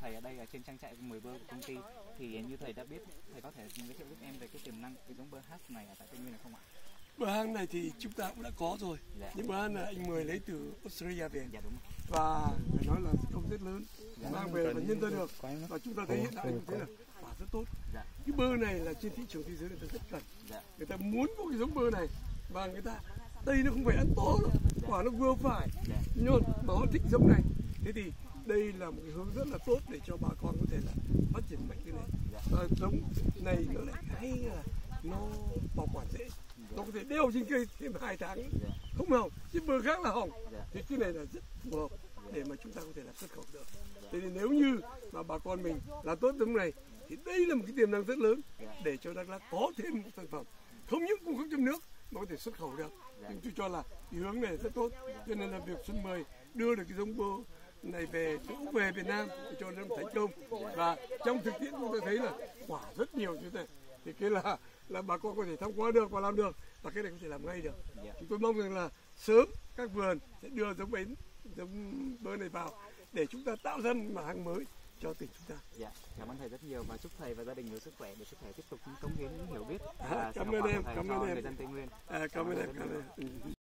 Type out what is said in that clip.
thầy ở đây ở trên trang trại 10 bơ của công ty, thì như thầy đã biết, thầy có thể giới thiệu giúp em về cái tiềm năng cái giống bơ Hass này ở tại Tây Nguyên này không ạ? Bơ Hass này thì chúng ta cũng đã có rồi. Dạ. Nhưng bơ Hass là anh Mười lấy từ Australia về. Dạ đúng. Và phải nói là công rất lớn, mang về và nhân ra được. Và chúng ta thấy hiện tại như thế là quả rất tốt. Dạ. Cái bơ này là trên thị trường thế giới người ta rất cần. Dạ. Người ta muốn có cái giống bơ này và người ta đây nó không phải ăn to đâu, quả nó vừa phải, nhột mà họ thích giống này. Thế thì đây là một cái hướng rất là tốt để cho bà con có thể là phát triển mạnh cái này. Và giống này nó lại hay là nó bảo quản dễ, nó có thể đeo trên cây thêm 2 tháng không hỏng, chứ bơ khác là hỏng. Thì cái này là rất phù hợp để mà chúng ta có thể là xuất khẩu được. Thế thì nếu như mà bà con mình làm tốt giống này thì đây là một cái tiềm năng rất lớn để cho Đắk Lắk có thêm một sản phẩm không những cung cấp trong nước mà có thể xuất khẩu được. Nhưng tôi cho là cái hướng này rất tốt, cho nên là việc Xuân Mười đưa được cái giống bơ này về về Việt Nam để cho nó thành công. Và trong thực tiễn chúng ta thấy là quả rất nhiều như thế này, thì cái là bà con có thể tham quan được và làm được, và cái này có thể làm ngay được. Chúng tôi mong rằng là sớm các vườn sẽ đưa giống bơ này vào để chúng ta tạo ra một mặt hàng mới cho tỉnh chúng ta. Dạ, cảm ơn thầy rất nhiều và chúc thầy và gia đình nhiều sức khỏe để có thể tiếp tục cống hiến những hiểu biết. Cảm ơn em, cảm ơn em, người dân Tây Nguyên. Cảm ơn em.